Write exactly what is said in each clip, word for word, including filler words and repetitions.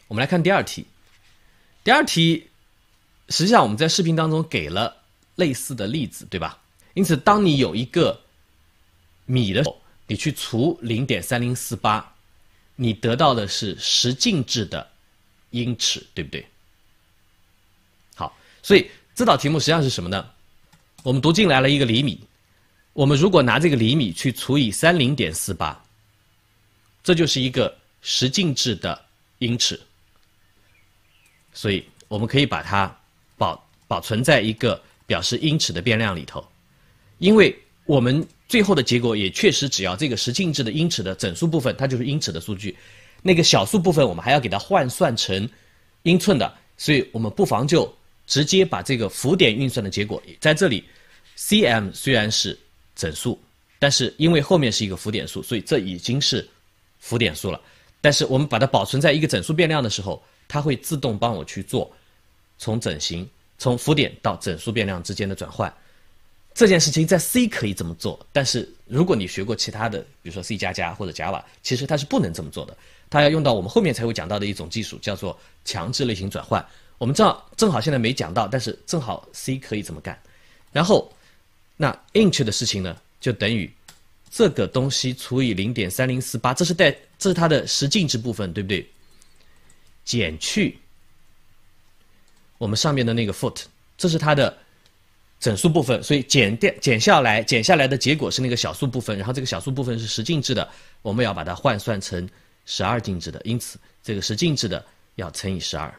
我们来看第二题。第二题实际上我们在视频当中给了类似的例子，对吧？因此当你有一个米的时候，你去除 零点三零四八， 你得到的是十进制的英尺，对不对？好，所以这道题目实际上是什么呢？我们读进来了一个厘米，我们如果拿这个厘米去除以 三十点四八， 这就是一个十进制的英尺，所以我们可以把它保保存在一个表示英尺的变量里头，因为我们最后的结果也确实只要这个十进制的英尺的整数部分，它就是英尺的数据，那个小数部分我们还要给它换算成英寸的，所以我们不妨就直接把这个浮点运算的结果在这里 cm 虽然是整数，但是因为后面是一个浮点数，所以这已经是浮点数了。但是我们把它保存在一个整数变量的时候，它会自动帮我去做从整形从浮点到整数变量之间的转换。这件事情在 C 可以这么做，但是如果你学过其他的，比如说 C 加加或者 Java， 其实它是不能这么做的。它要用到我们后面才会讲到的一种技术，叫做强制类型转换。我们正好正好现在没讲到，但是正好 C 可以这么干。然后那 inch 的事情呢，就等于这个东西除以 零点三零四八， 这是带这是它的十进制部分，对不对？减去我们上面的那个 foot， 这是它的整数部分，所以减掉减下来，减下来的结果是那个小数部分，然后这个小数部分是十进制的，我们要把它换算成十二进制的，因此这个十进制的要乘以十二，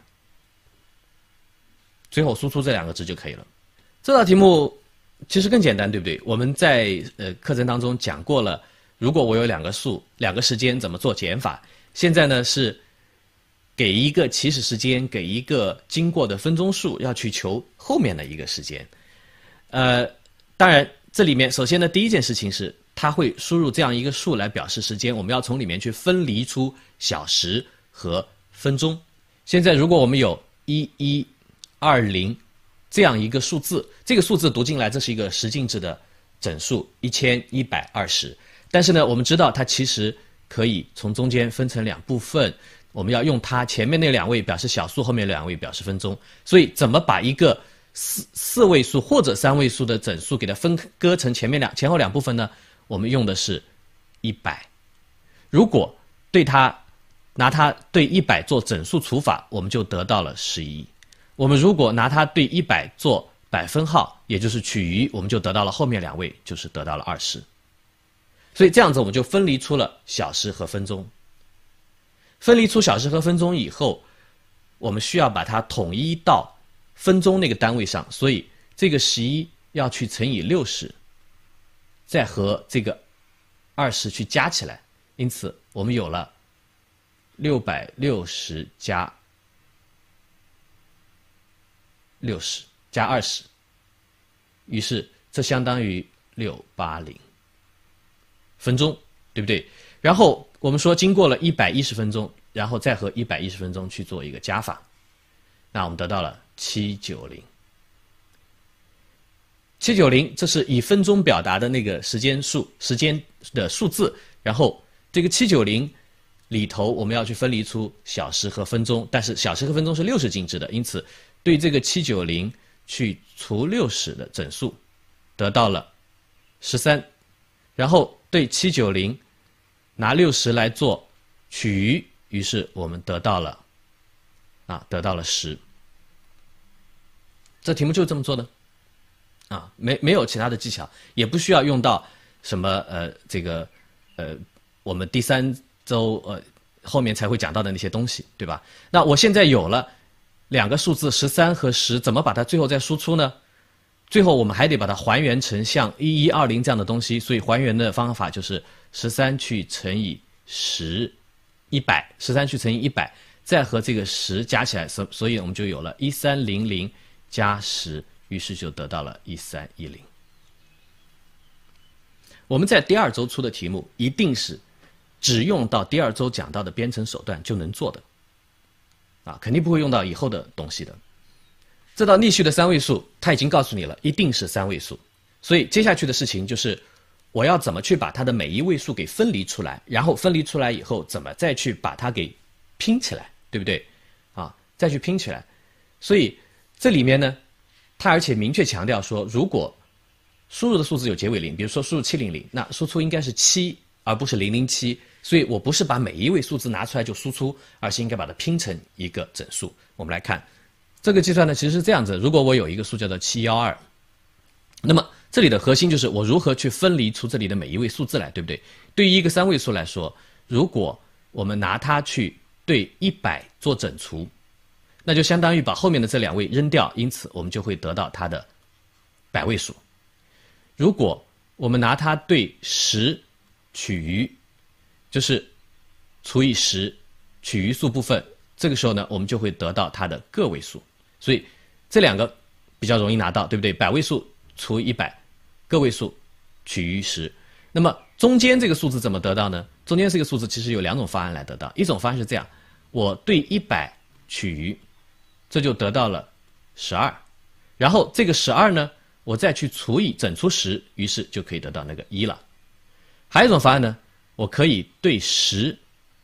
最后输出这两个值就可以了。这道题目其实更简单，对不对？我们在呃课程当中讲过了，如果我有两个数、两个时间怎么做减法。现在呢是给一个起始时间，给一个经过的分钟数，要去求后面的一个时间。呃，当然这里面首先呢，第一件事情是它会输入这样一个数来表示时间，我们要从里面去分离出小时和分钟。现在如果我们有一一二零这样一个数字，这个数字读进来，这是一个十进制的整数一千一百二十，但是呢，我们知道它其实可以从中间分成两部分，我们要用它前面那两位表示小数，后面两位表示分钟。所以怎么把一个四四位数或者三位数的整数给它分割成前面两前后两部分呢？我们用的是一百。如果对它拿它对一百做整数除法，我们就得到了十一。我们如果拿它对一百做百分号，也就是取余，我们就得到了后面两位，就是得到了二十。所以这样子我们就分离出了小时和分钟。分离出小时和分钟以后，我们需要把它统一到分钟那个单位上，所以这个十一要去乘以六十，再和这个二十去加起来，因此我们有了六百六十加六十加二十，于是这相当于六百八十分钟，对不对？然后我们说经过了一百一十分钟，然后再和一百一十分钟去做一个加法，那我们得到了七百九十。七百九十，这是以分钟表达的那个时间数时间的数字，然后这个七百九十里头我们要去分离出小时和分钟，但是小时和分钟是六十进制的，因此对这个七百九十去除六十的整数，得到了十三，然后对七百九十拿六十来做取余，于是我们得到了啊得到了十。这题目就是这么做的啊，没没有其他的技巧，也不需要用到什么呃这个呃我们第三周呃后面才会讲到的那些东西，对吧？那我现在有了两个数字十三和十，怎么把它最后再输出呢？最后我们还得把它还原成像一一二零这样的东西，所以还原的方法就是十三去乘以十，一百，十三去乘以一百，再和这个十加起来，所所以我们就有了一三零零加十，于是就得到了一三一零。我们在第二周出的题目一定是只用到第二周讲到的编程手段就能做的，啊，肯定不会用到以后的东西的。这道逆序的三位数，它已经告诉你了，一定是三位数。所以接下去的事情就是，我要怎么去把它的每一位数给分离出来，然后分离出来以后，怎么再去把它给拼起来，对不对？ 再去拼起来。所以这里面呢，它而且明确强调说，如果输入的数字有结尾零，比如说输入七零零，那输出应该是七而不是零零七，所以我不是把每一位数字拿出来就输出，而是应该把它拼成一个整数。我们来看这个计算呢，其实是这样子，如果我有一个数叫做七一二，那么这里的核心就是我如何去分离出这里的每一位数字来，对不对？对于一个三位数来说，如果我们拿它去对一百做整除，那就相当于把后面的这两位扔掉，因此我们就会得到它的百位数。如果我们拿它对十取余，就是除以十取余数部分，这个时候呢，我们就会得到它的个位数。所以这两个比较容易拿到，对不对？百位数除以一百，个位数取余十。那么中间这个数字怎么得到呢？中间这个数字其实有两种方案来得到。一种方案是这样，我对一百取余，这就得到了十二，然后这个十二呢，我再去除以整除十，于是就可以得到那个一了。还有一种方案呢，我可以对十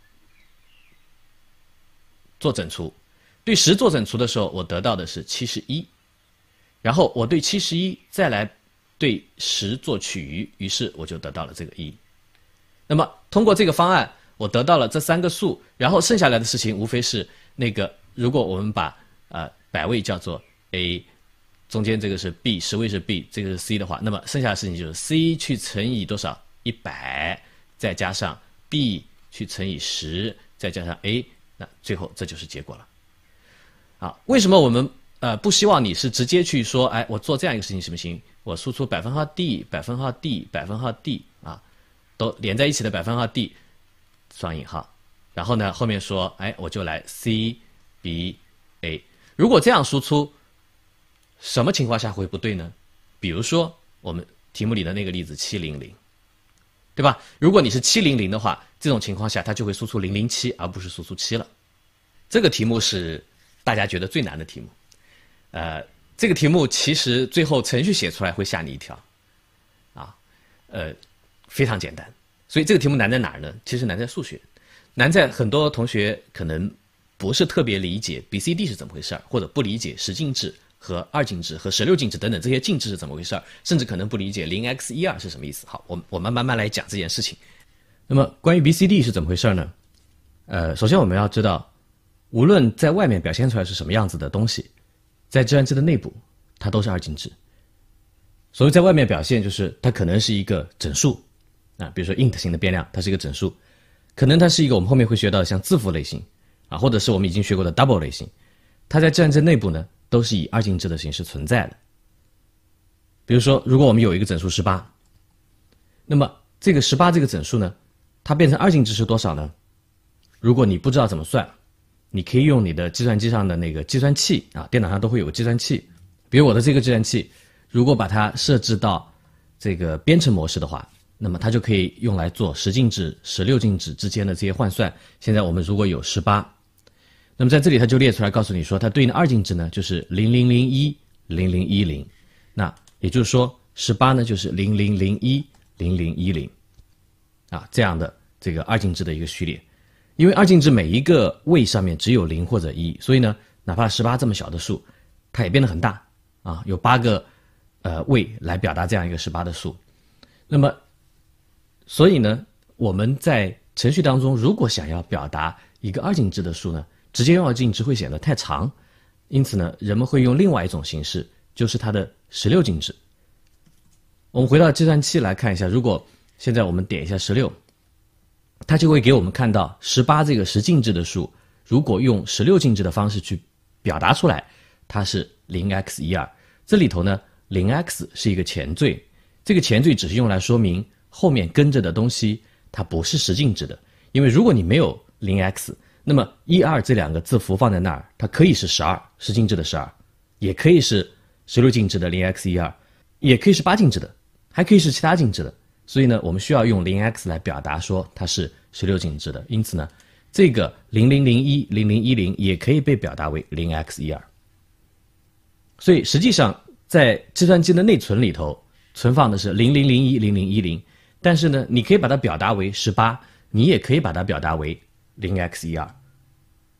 做整除，对十做整除的时候，我得到的是七十一，然后我对七十一再来对十做取余，于是我就得到了这个一。那么通过这个方案，我得到了这三个数，然后剩下来的事情无非是那个，如果我们把呃百位叫做 A， 中间这个是 B， 十位是 B， 这个是 C 的话，那么剩下的事情就是 C 去乘以多少一百，再加上 B 去乘以十，再加上 A， 那最后这就是结果了。啊，为什么我们呃不希望你是直接去说，哎，我做这样一个事情行不行？我输出百分号 D， 百分号 D， 百分号 D 啊，都连在一起的百分号 D， 双引号，然后呢后面说，哎，我就来 C B A。如果这样输出，什么情况下会不对呢？比如说我们题目里的那个例子七零零，对吧？如果你是七零零的话，这种情况下它就会输出零零七，而不是输出七了。这个题目是大家觉得最难的题目。呃，这个题目其实最后程序写出来会吓你一跳，啊，呃，非常简单。所以这个题目难在哪儿呢？其实难在数学，难在很多同学可能不是特别理解 B C D 是怎么回事儿，或者不理解十进制和二进制和十六进制等等这些进制是怎么回事儿，甚至可能不理解零 x 一二是什么意思。好，我我们慢慢来讲这件事情。那么关于 B C D 是怎么回事呢？呃，首先我们要知道，无论在外面表现出来是什么样子的东西，在计算机的内部，它都是二进制。所谓在外面表现，就是它可能是一个整数啊，比如说 int 型的变量，它是一个整数，可能它是一个我们后面会学到的像字符类型啊，或者是我们已经学过的 double 类型，它在计算机内部呢，都是以二进制的形式存在的。比如说，如果我们有一个整数十八，那么这个十八这个整数呢，它变成二进制是多少呢？如果你不知道怎么算，你可以用你的计算机上的那个计算器啊，电脑上都会有个计算器。比如我的这个计算器，如果把它设置到这个编程模式的话，那么它就可以用来做十进制、十六进制之间的这些换算。现在我们如果有十八，那么在这里它就列出来告诉你说，它对应的二进制呢就是零零零一、零零一零，那也就是说十八呢就是零零零一、零零一零啊，这样的这个二进制的一个序列。因为二进制每一个位上面只有零或者一，所以呢，哪怕十八这么小的数，它也变得很大啊，有八个呃位来表达这样一个十八的数。那么，所以呢，我们在程序当中，如果想要表达一个二进制的数呢，直接用二进制会显得太长，因此呢，人们会用另外一种形式，就是它的十六进制。我们回到计算器来看一下，如果现在我们点一下十六。它就会给我们看到十八这个十进制的数，如果用十六进制的方式去表达出来，它是 零 x 一二。这里头呢 ，零 x 是一个前缀，这个前缀只是用来说明后面跟着的东西它不是十进制的。因为如果你没有 零 x， 那么一二这两个字符放在那儿，它可以是十二，十进制的十二，也可以是十六进制的 零 x 一二，也可以是八进制的，还可以是其他进制的。所以呢，我们需要用 零 x 来表达说它是十六进制的，因此呢，这个零零零一、零零一零也可以被表达为 零 x 一二。所以实际上在计算机的内存里头存放的是零零零一、零零一零，但是呢，你可以把它表达为十八，你也可以把它表达为 零 x 一二。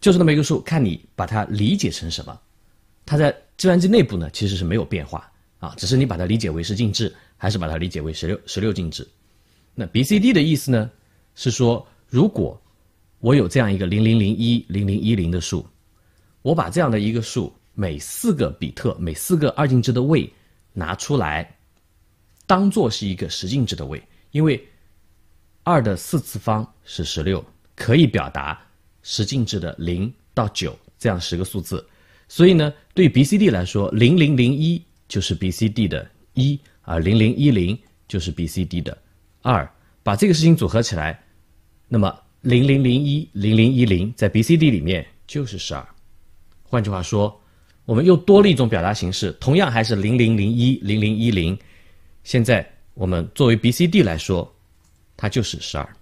就是那么一个数，看你把它理解成什么。它在计算机内部呢，其实是没有变化啊，只是你把它理解为十进制，还是把它理解为十六十六进制。那 B C D 的意思呢，是说如果我有这样一个零零零一零零一零的数，我把这样的一个数每四个比特每四个二进制的位拿出来，当做是一个十进制的位，因为二的四次方是十六，可以表达十进制的零到九这样十个数字。所以呢，对于 B C D 来说，零零零一就是 B C D 的一，而零零一零就是 B C D 的二。把这个事情组合起来，那么零零零一零零一零在 B C D 里面就是十二。换句话说，我们又多了一种表达形式，同样还是零零零一零零一零，现在我们作为 B C D 来说，它就是十二。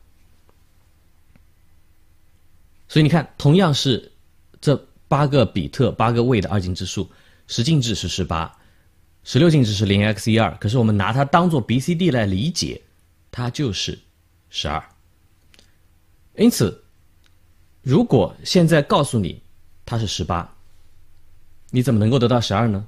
所以你看，同样是这八个比特八个位的二进制数，十进制是十八，十六进制是 零 x 一二，可是我们拿它当做 B C D 来理解，它就是十二。因此，如果现在告诉你它是十八，你怎么能够得到十二呢？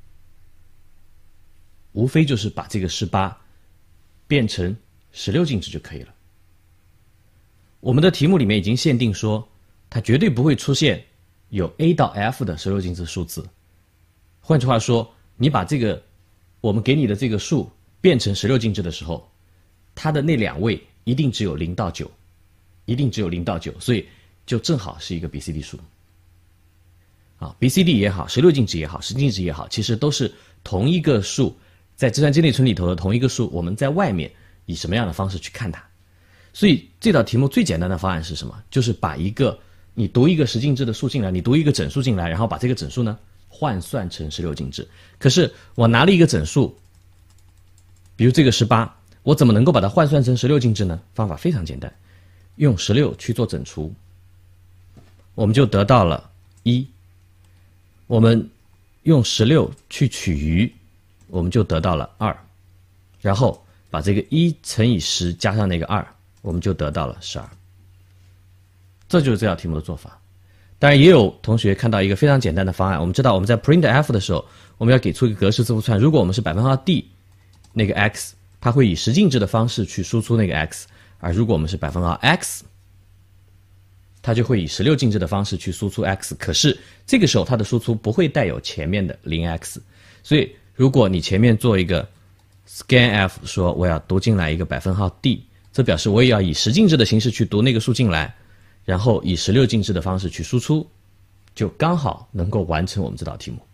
无非就是把这个十八变成十六进制就可以了。我们的题目里面已经限定说，它绝对不会出现有 A 到 F 的十六进制数字。换句话说，你把这个我们给你的这个数变成十六进制的时候，它的那两位一定只有零到九，一定只有零到九，所以就正好是一个 B C D 数。啊 ，B C D 也好，十六进制也好，十进制也好，其实都是同一个数，在计算机内存里头的同一个数，我们在外面以什么样的方式去看它。所以这道题目最简单的方案是什么？就是把一个你读一个十进制的数进来，你读一个整数进来，然后把这个整数呢换算成十六进制。可是我拿了一个整数，比如这个十八，我怎么能够把它换算成十六进制呢？方法非常简单，用十六去做整除，我们就得到了一。我们用十六去取余，我们就得到了二。然后把这个一乘以十加上那个二，我们就得到了十二。这就是这道题目的做法。当然也有同学看到一个非常简单的方案，我们知道我们在 printf 的时候，我们要给出一个格式字符串，如果我们是百分号 d 那个 x， 它会以十进制的方式去输出那个 x， 而如果我们是百分号 x， 它就会以十六进制的方式去输出 x， 可是这个时候它的输出不会带有前面的 零 x， 所以如果你前面做一个 scanf 说我要读进来一个百分号 d， 这表示我也要以十进制的形式去读那个数进来，然后以十六进制的方式去输出，就刚好能够完成我们这道题目。